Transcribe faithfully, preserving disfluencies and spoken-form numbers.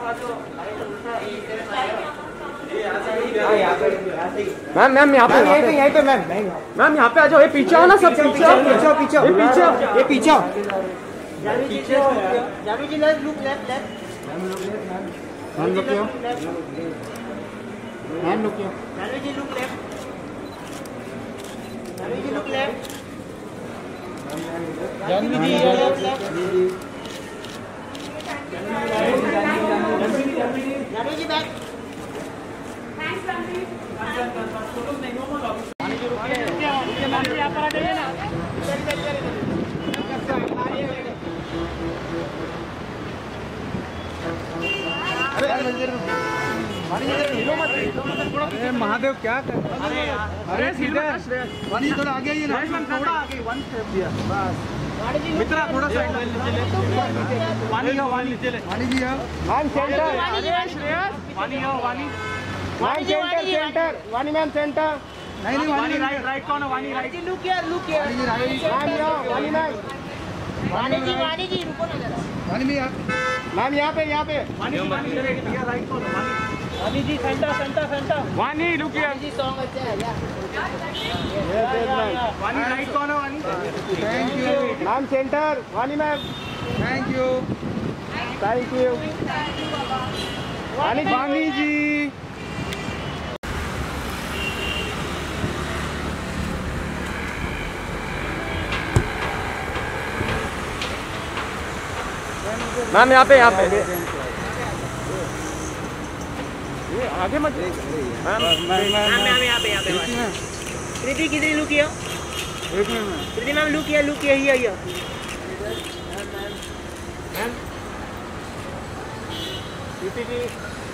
Ma'am ma'am यहाँ पे यहीं पे यहीं पे मैम मैम यहाँ पे आ जाओ। ये पीछे हो ना, सब पीछे पीछे पीछे पीछे ये पीछे ये पीछे Janvi ji left look left left ma'am look yo ma'am look yo Janvi ji look left Janvi ji look left Janvi ji left left Janvi ji back thanks Janvi photo नहीं हो मत जानवी जी रुकिए रुकिए जानवी यहां पर आ जाइए ना इधर इधर इधर अरे अरे महादेव क्या कर अरे यार अरे सीधे वानी थोड़ा आगे आइए ना, थोड़ा आगे वन स्टेप दिया बस मित्रा थोड़ा साइड में नीचे ले वानी हो वानी नीचे ले वानी जी आओ मैम सेंटर, अरे श्रेयस वानी हो Vani ma'am centre centre, Vani ma'am centre. नहीं नहीं वानी राइट राइट कौन है Vani right look here look here Vani ji right ma'am यहाँ, वानी मैम वानी जी वानी जी रुको ना जरा वानी भी आप मैम यहाँ पे यहाँ पे वानी जी वानी इधर भैया राइट कौन है Vani Vani ji centre centre centre Vani look here. जी सॉन्ग अच्छा है यार yes yes ma'am. Vani right कौन है Vani thank you ma'am centre, Vani ma'am thank you thank you. Vani Vani ji ma'am यहाँ पे यहाँ पे ये आगे मत मैम मैम मैम यहाँ पे यहाँ पे कृति किधर लुक हियर एक minute Kriti ma'am look here look here here here ma'am Kriti ji